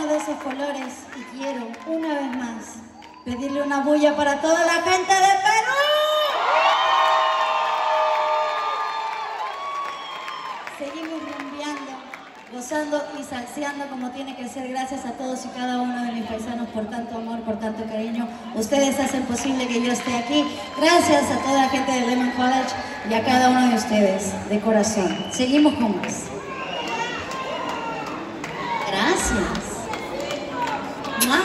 uno de esos colores y quiero, una vez más, pedirle una bulla para toda la gente de Perú. Seguimos rumbeando, gozando y salseando como tiene que ser. Gracias a todos y cada uno de mis paisanos por tanto amor, por tanto cariño. Ustedes hacen posible que yo esté aquí. Gracias a toda la gente de Lehman College y a cada uno de ustedes, de corazón. Seguimos con más. Gracias. ¡Mua!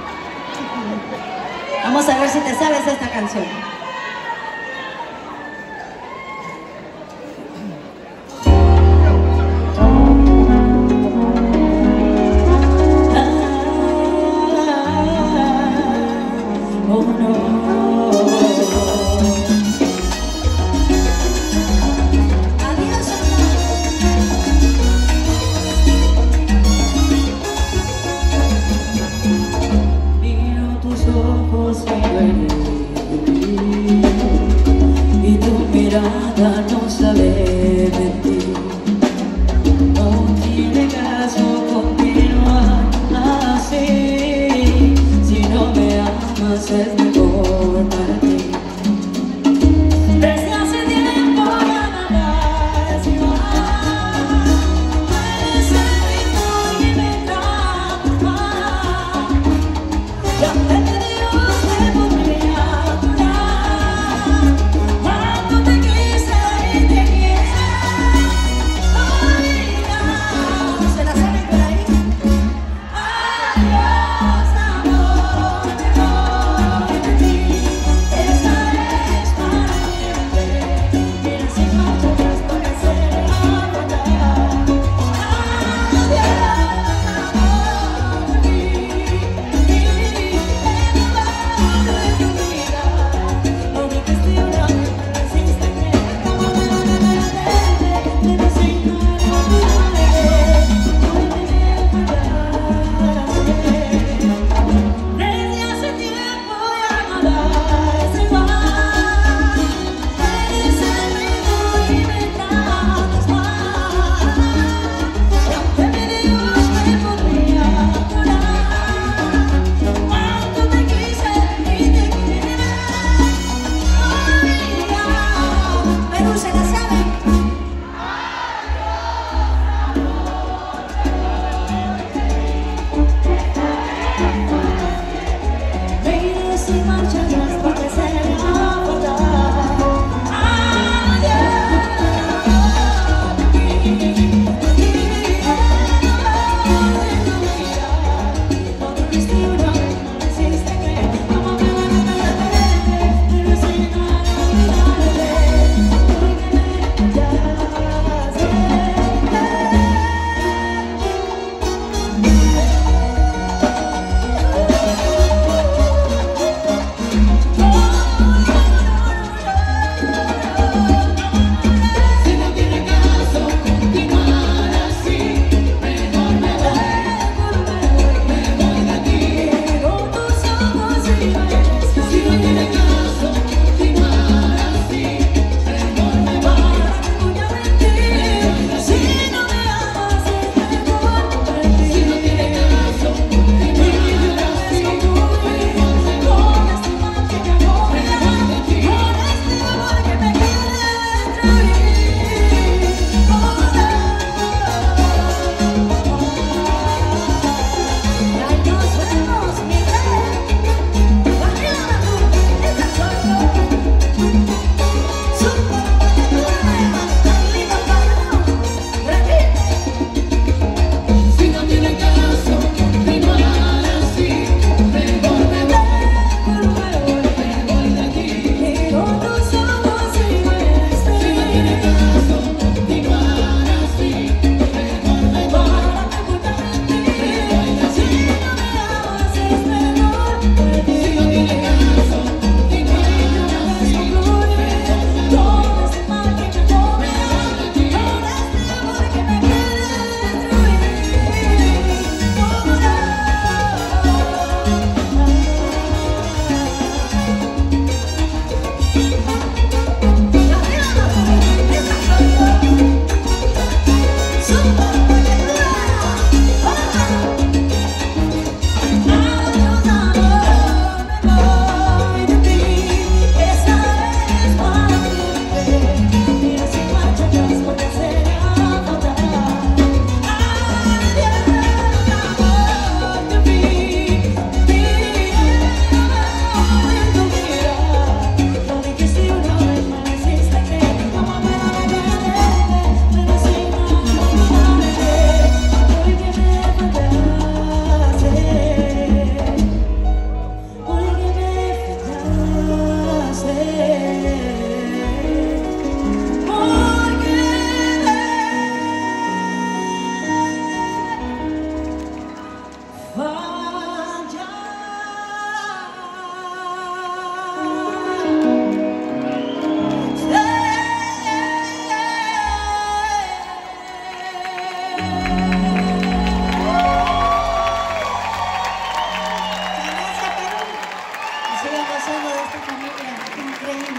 Vamos a ver si te sabes esta canción. No sabe mentir, no tiene caso continuar así. Si no me amas es mejor para ti. Desde hace tiempo ya nada es igual. Eres el ritmo y me encanta. La mente de Dios me podría curar. Cuando te quise y te quiero. ¿Se la saben por ahí? Adiós, amor, te voy sigan gozando de esta familia increíble.